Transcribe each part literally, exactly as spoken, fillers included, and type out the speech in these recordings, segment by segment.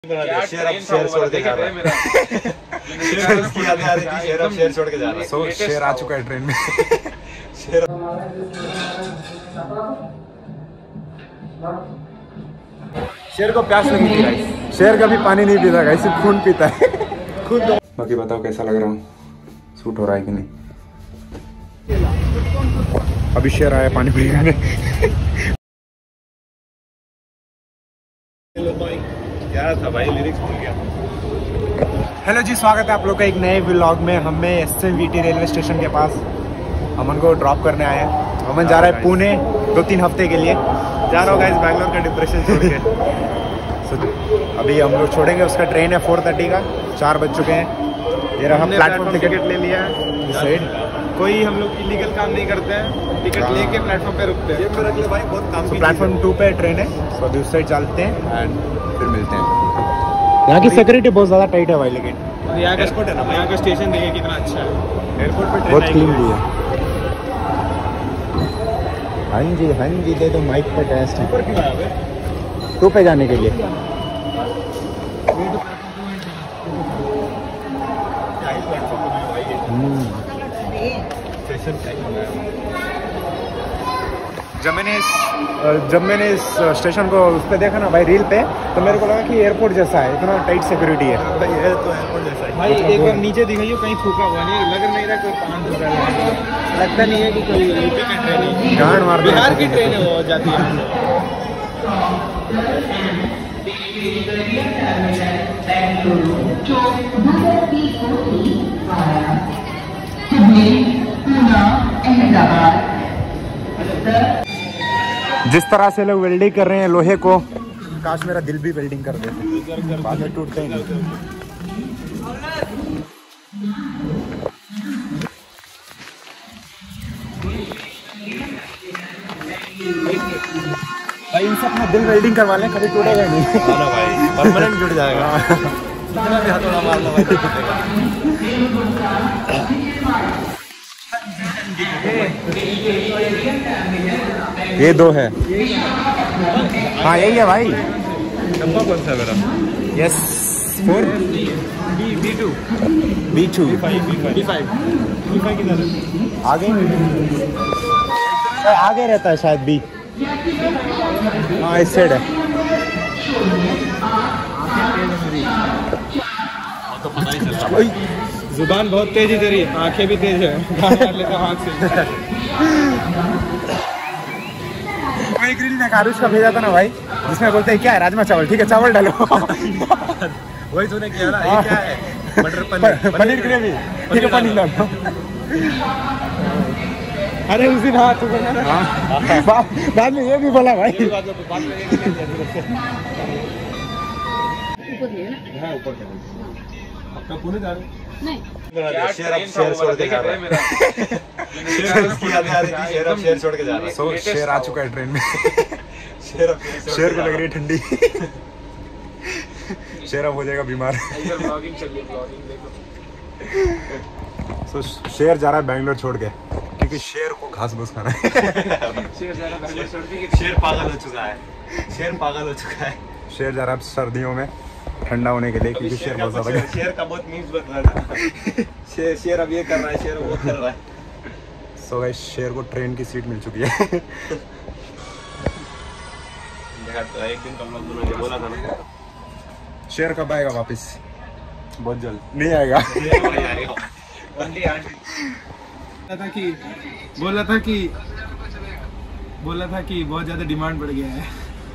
शेर अब शेर छोड़ के जा रहा है। शेर इसकी यादें आ रही थी, शेर अब शेर छोड़ के जा रहा है। सो शेर आ चुका है ट्रेन में। शेर शेर को प्यास लगी थी गाइस। शेर कभी पानी नहीं पीता गाइस, सिर्फ खून पीता है। खून। बाकी बताओ कैसा लग रहा हूँ, सूट हो रहा है कि नहीं। अभी शेर आया पानी पीने। क्या था भाई, लिरिक्स भूल गया। हेलो जी, स्वागत है आप लोग का एक नए व्लॉग में। हमें S M V T railway station के पास अमन को ड्रॉप करने आए हैं। अमन जा रहा है पुणे दो तीन हफ्ते के लिए। जा रहा होगा इस बैंगलोर का डिप्रेशन छोड़ के। so, अभी हम लोग छोड़ेंगे, उसका ट्रेन है फोर थर्टी का। चार बज चुके हैं। ये रहा प्लेटफॉर्म टिकट ले लिया है साइड। कोई हम लोग इलीगल काम नहीं करते हैं, टिकट लेके प्लेटफॉर्म पे रुकते हैं। ये रख ले भाई, बहुत काम की प्लेटफॉर्म टू पे ट्रेन है, तो अभी उस साइड चलते हैं एंड फिर मिलते हैं। यहाँ की सिक्योरिटी बहुत ज़्यादा टाइट है भाई, लेकिन यहाँ का एयरपोर्ट है ना, यहाँ का स्टेशन देखिए कितना अच्छा है। एयरपोर्ट पे बहुत क्लीन भी है। हाँ जी हाँ जी, दे दो माइक पे टेस्ट है टू पे जाने के लिए। जब मैंने इस जब मैंने इस स्टेशन को उस पर देखा ना भाई, रील पे, तो मेरे को लगा कि एयरपोर्ट जैसा है, इतना टाइट सिक्योरिटी है। ये तो एयरपोर्ट जैसा ही। भाई एक बार नीचे दिखाइए, कहीं थूका हुआ नहीं लग नहीं रहा, कोई पान थूका है। लगता नहीं है कि कोई यूपी की ट्रेन है, गांड मार बिहार की ट्रेन है वो जाती है। जिस तरह से लोग वेल्डिंग कर रहे हैं लोहे को, काश मेरा दिल भी वेल्डिंग कर देते, बाद में टूटते ही नहीं। भाई इनसे अपना दिल वेल्डिंग करवा लें, कभी टूटेगा नहीं। हाँ ना भाई, परमानेंट जुड़ जाएगा। कितना भी हथौड़ा मार लो भाई, ये दो है। हाँ यही है भाई। डब्बा कौन सा मेरा? Yes four B B two B two B five B five किधर है? आगे आगे रहता है शायद बी। हाँ इस साइड है। तो पता ही चलता। जुबान बहुत तेज है तेरी, आंखें भी तेज है। मार लेता हूँ आँख से। मैं एक रील में कारुष का भेजा था ना भाई, जिसमें बोलते हैं क्या है, राजमा चावल। ठीक है चावल डालो। वही तूने किया ना, ये क्या है? मटर पनीर, पनीर ग्रेवी। ठीक है पनीर डालो। अरे उस दिन हाँ तू बोला ना, बाद में ये भी बोला भाई। हाँ ऊपर क्या? आपका पुणे जा रहे नहीं, शेर अब शेर छोड़ के जा रहा है। शेर इसकी यादें आ रही थी, शेर अब शेर छोड़ के जा रहा है। सो शेर आ चुका है ट्रेन में। शेर अब शेर को लग रही है ठंडी। शेर अब हो जाएगा बीमार। ब्लॉगिंग चल रही है, ब्लॉगिंग देखो। सो शेर जा रहा है बैंगलोर छोड़ के, क्योंकि शेर को घास फूस खाना है। शेर जा रहा है, शेर पागल हो चुका है। शेर पागल हो चुका है। शेर जा रहा है सर्दियों में ठंडा होने के लिए, क्योंकि शेर बहुत ज्यादा। शेर का बहुत मीम्स बन रहा है। शेर शेर अब ये कर रहा है, शेर वो कर रहा है। सो गाइस शेर को ट्रेन की सीट मिल चुकी है। एक दिन कम लोग दोनों ने बोला था ना, शेर कब आएगा वापस? बहुत जल्द नहीं आएगा। था कि बोला था कि बोला था कि बहुत ज्यादा डिमांड बढ़ गया है,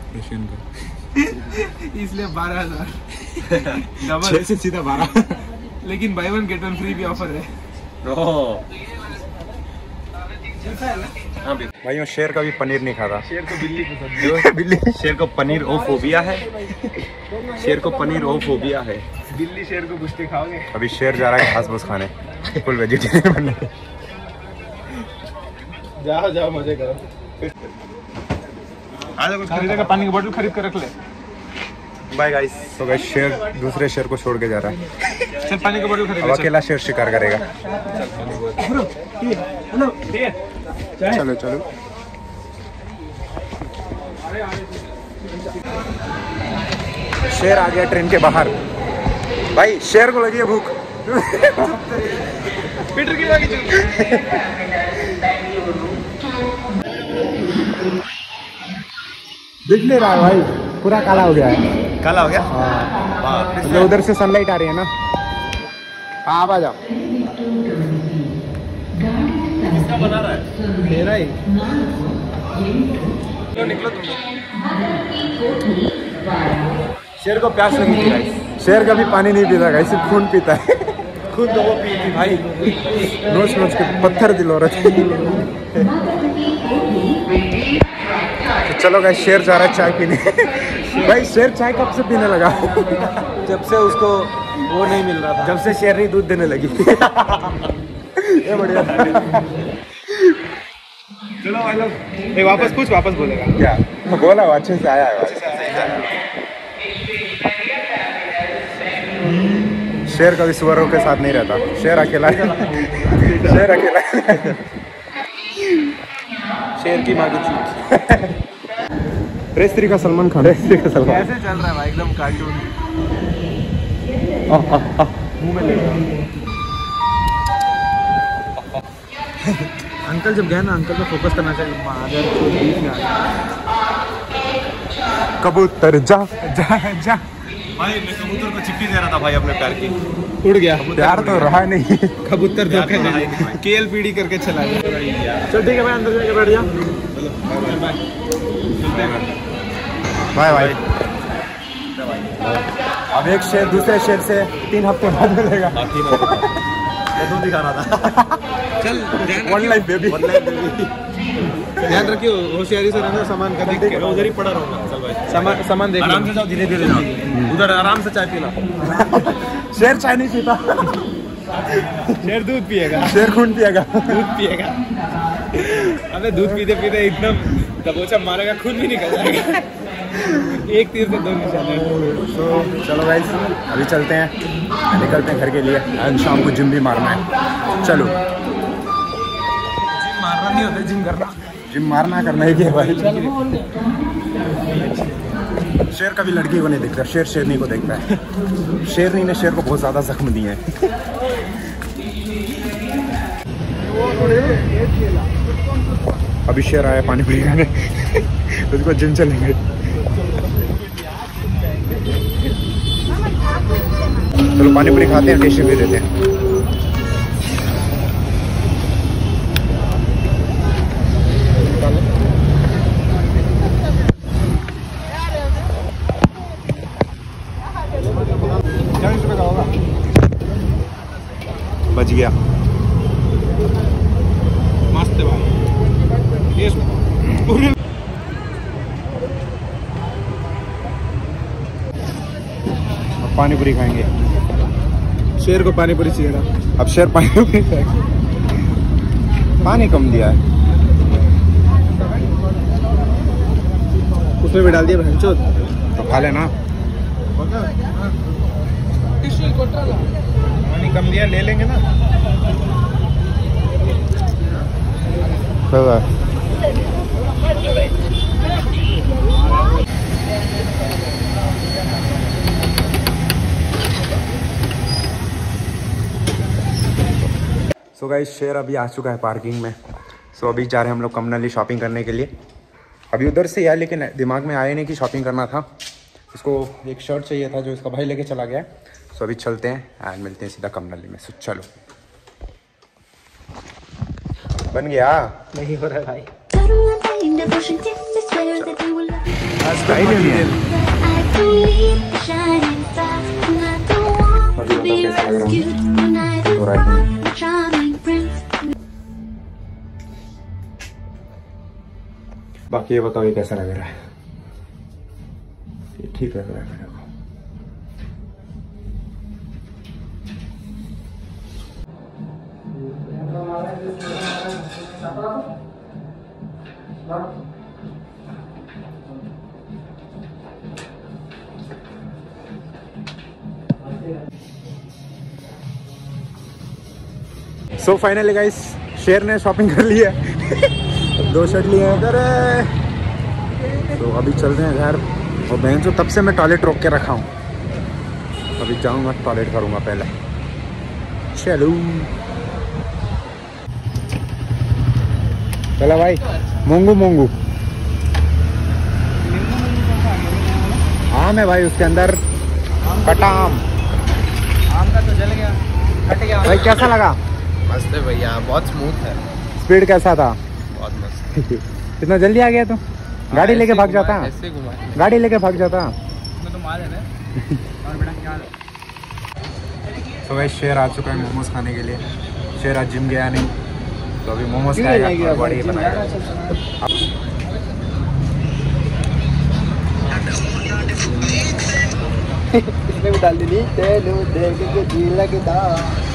इसलिए बारह हजार डबल से सीधा बारह। लेकिन buy one get one free भी ऑफर है। भाई शेर कभी पनीर नहीं खाता। शेर को बिल्ली पसंद बिल्ली। शेर को पनीर ओ फोबिया है। शेर को पनीर ओ फोबिया है। बिल्ली शेर को गुस्ते खाओगे। अभी शेर जा रहा है घास फूस खाने, फुल वेजिटेरियन बनने। जाओ जाओ मजे करो। आज कुछ खरीदेगा, पानी की बोतल खरीद कर रख ले। Bye guys. तो गाइस शेर दूसरे शेर को छोड़ के जा रहा है। चल पानी की बोतल खरीद अब अकेला शेर शिकार करेगा। चलो चलो। शेर आ गया ट्रेन के बाहर। भाई शेर को लगी है भूख। पीटर की बाकी दिख नहीं रहा है भाई, पूरा काला हो गया है। काला हो गया। हाँ तो उधर से सनलाइट आ रही है ना। हाँ आप आ जाओ। किसका बना रहा है? मेरा ही। तो निकलो तुम। शेर को प्यास लगी थी भाई। शेर कभी पानी नहीं पीता गाइस, सिर्फ खून पीता है। खुद तो वो पी थी भाई। नोच नोच के पत्थर दिलो रहे। तो चलो गाइस, शेर जा रहा है चाय पीने। भाई शेर चाय कब से पीने लगा? जब से उसको वो नहीं मिल रहा था। जब से शेरनी दूध देने लगी। ये बढ़िया। चलो भाई लोग, वापस कुछ वापस बोलेगा क्या बोला? अच्छे से आया है। शेर कभी सुअरों के साथ नहीं रहता, शेर अकेला। शेर अकेला। शेर की माँ की चीज। रेस्त्री का सलमान खान। रेस्त्री का सलमान। कैसे चल रहा है भाई, एकदम कार्टून। मुंह में ले अंकल जब गए ना, अंकल को फोकस करना चाहिए। कबूतर जा जा जा। भाई मैं कबूतर को चिट्ठी दे रहा था भाई अपने प्यार की। उड़ गया। प्यार तो रहा नहीं। कबूतर धोखे दे दिया। केएल पीडी करके चला गया। चल ठीक है भाई, अंदर जाके बैठ जा। Bye bye. अब एक शेर दूसरे शेर से तीन हफ्ते बाद मिलेगा। तो दिखा रहा था। चल वन लाइफ बेबी। ध्यान रखियो, होशियारी से रहना। सामान का देख के उधर ही पड़ा रहूंगा। चल भाई सामान सामान देख। आराम से जाओ, धीरे धीरे जाओ। उधर आराम से चाय पीना। शेर चाय नहीं पीता। शेर दूध पिएगा। शेर खून पिएगा। दूध पिएगा। अबे दूध पीते पीते इतना दबोचा मारेगा, खून भी निकल जाएगा। एक तीर से दो निशाने। तो चलो गाइस, अभी चलते हैं, निकलते हैं घर के लिए। आज शाम को जिम भी मारना है। चलो। जिम मारना नहीं होता, जिम करना। जिम मारना करना ही है भाई। शेर कभी लड़की को नहीं देखता, शेर शेरनी को देखता है। शेरनी ने शेर को बहुत ज्यादा जख्म दिए हैं। अभी शेर आया पानी पूरी खाने। उसको जिम चलेंगे। चलो पानी पूरी खाते हैं, टेस्ट भी देते हैं। बच गया। मस्त है भाई। पानी पूरी खाएंगे। शेर को पानी पूरी चाहिए था। अब शेर पानी पूरी खाएंगे। पानी कम दिया है। उसमें भी डाल दिया भैंचोद। तो खा लेना। पानी कम दिया, ले लेंगे ना। सो गाइस, शेर अभी आ चुका है पार्किंग में। सो so, अभी जा रहे हैं हम लोग कमनली शॉपिंग करने के लिए। अभी उधर से यार, लेकिन दिमाग में आया नहीं कि शॉपिंग करना था। इसको एक शर्ट चाहिए था जो इसका भाई लेके चला गया। सो so, अभी चलते हैं एंड मिलते हैं सीधा कमनली में। सो so, चलो। बन गया? नहीं हो रहा भाई। बाकी ये बताओ, ये कैसा लग रहा है? ये ठीक लग रहा है मेरे को। सो फाइनली गाइस, शेर ने शॉपिंग कर ली है। दो शर्ट लिए हैं। तो अभी चलते हैं घर, और बहन तो तब से मैं टॉयलेट रोक के रखा हूँ। अभी जाऊँगा टॉयलेट करूँगा पहले। चलो चलो भाई, मोंगू मोंगू आम है भाई, उसके अंदर कटा आम। आम का तो जल गया, कट गया भाई कैसा लगा? मस्त है भैया, बहुत स्मूथ है। स्पीड कैसा था? बहुत मस्त। कितना जल्दी आ गया तू? गाड़ी लेके भाग जाता, ऐसे घुमा गाड़ी लेके भाग जाता। मैं तो मार है ना। और बेटा क्या हाल है? तो भाई शेर आ चुका है मोमोज खाने के लिए। शेर आज जिम गया नहीं, तो अभी मोमोज खाएगा और बॉडी बनाएगा। इसमें भी डाल देनी तेलू देख के जी लगता।